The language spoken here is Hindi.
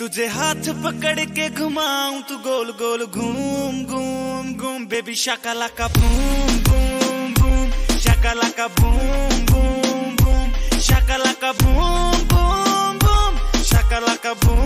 तुझे हाथ पकड़ के घुमाऊं तू गोल गोल घूम घूम घूम बेबी शाकालाका बूम बूम बूम शाकालाका बूम बूम बूम शाकालाका बूम बूम बूम शाकालाका बूम